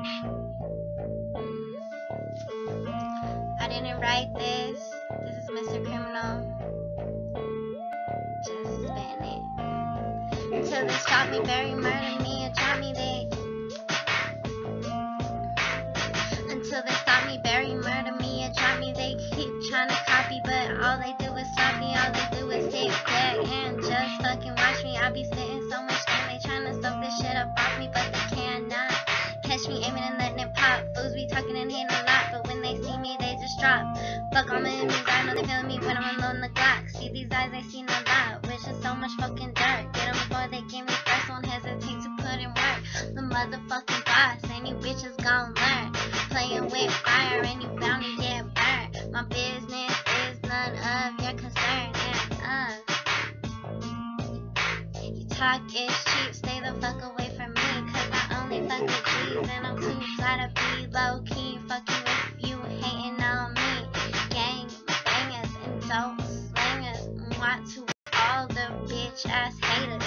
I didn't write this. This is Mr. Criminal. Just spin it. Until they stop me, bury, murder me, or drop me, they. Until they stop me, bury, murder me, or drop me, they keep trying to copy, but all they do is stop me. All they do is sit back and just fucking watch me. I be sitting so much time, they trying to stuff this shit up off me, but they cannot catch me aiming and letting it pop. Fools be talking and hating a lot, but when they see me, they just drop. Fuck all my enemies, I know they feeling me when I'm alone the Glock. See these eyes, they seen a lot, which is so much fucking dirt. Get them before they give me first, won't hesitate to put in work. The motherfucking boss, and you bitches gon' learn. Playing with fire, and you bound to get burned. My business is none of your concern, and you talk is cheap, stay the fuck away from me, cause I only fuck with G's, and I'm too fly to be low-key. Fuck you if you hating on me. Gang bangers and dope slangers, want to all the bitch ass haters.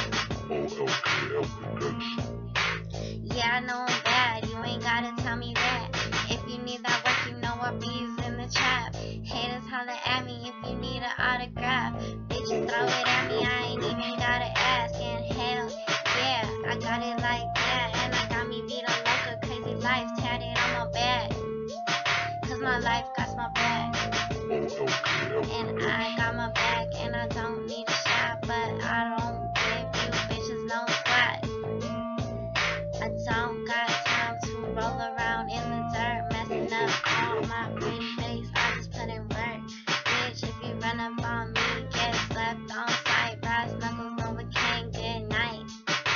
Yeah, I know I'm bad, you ain't gotta tell me that. If you need that work, you know I'll be in the trap. Haters holler at me if you need an autograph. Bitches throw it at me, I ain't even gotta ask. And hell, yeah, I got it like that. And I got me Vida Loca, crazy life tatted on my back. Cause my life got my back. And I got my back, and I don't need a shot, but I don't give you bitches no squat. I don't got time to roll around in the dirt, messing up all my pretty face. I just put in work. Bitch, if you run up on me, get slapped on sight. Brass knuckles, Novocaine, good night.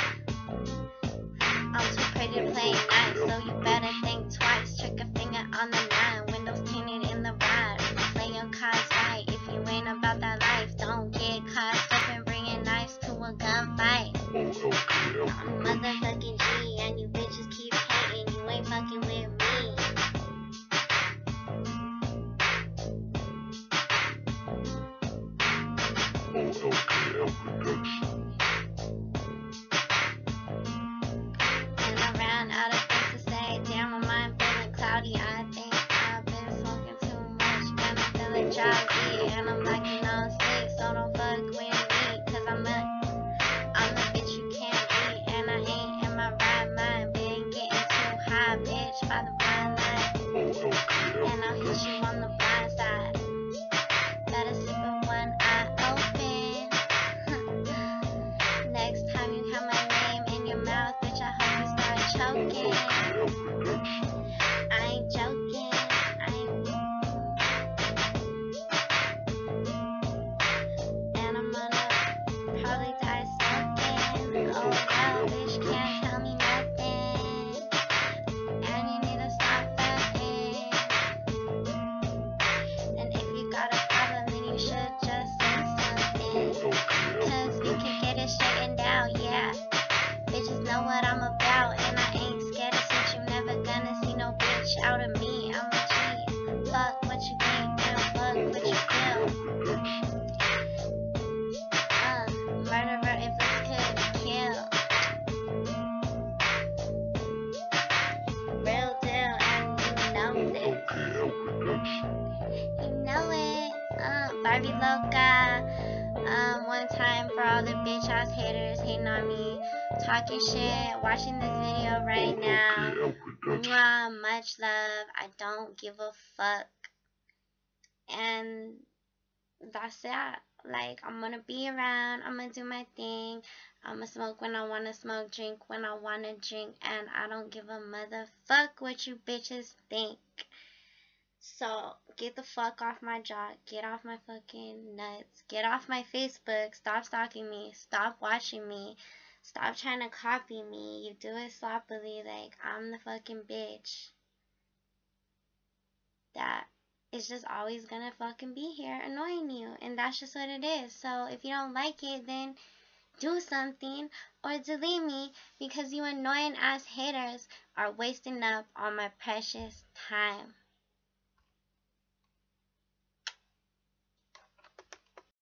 I'm too pretty to play nice, so you better think twice. Trick a finger on the nine, windows tinted in the ride. Play your cards right, if you ain't about that life. Don't get caught slipping, bringing knives to a gunfight. I'm motherfucking G, and you bitches keep hating, you ain't fucking with me. And I ran out of things to say, damn, my mind feeling cloudy. I think I've been smoking too much, and I'm feeling drowsy, and I'm lacking on sleep, so don't fuck with me, cause I'm the bitch you can't beat, and I ain't in my right mind. Been getting too high, bitch, by the blind light, and I'll hit you on the blind side. Better sleep with one eye open. Next time you have my name in your mouth, bitch, I hope you start choking. I ain't joking, and I'm gonna probably die smoking. Oh well, bitch can't tell me nothing, and you need to stop fucking. And if you got a problem, then you should just say something, cause you can get it straightened out, yeah. Bitches know what I'm about, and I ain't scared to switch. You never gonna see no bitch out of me. I'm a G. Fuck what you think, and fuck what you feel. Murderer if this could kill. Real deal, and you know this. You know it. Barbie Loca. One time for all the bitch ass haters hating on me, talking shit, watching this video right now. Mwah, much love. I don't give a fuck. And that's it. Like, I'm gonna be around, I'm gonna do my thing, I'm gonna smoke when I wanna smoke, drink when I wanna drink, and I don't give a motherfuck what you bitches think. So, get the fuck off my jaw, get off my fucking nuts, get off my Facebook, stop stalking me, stop watching me, stop trying to copy me. You do it sloppily, like, I'm the fucking bitch that is just always gonna fucking be here annoying you, and that's just what it is. So, if you don't like it, then do something, or delete me, because you annoying ass haters are wasting up on my precious time.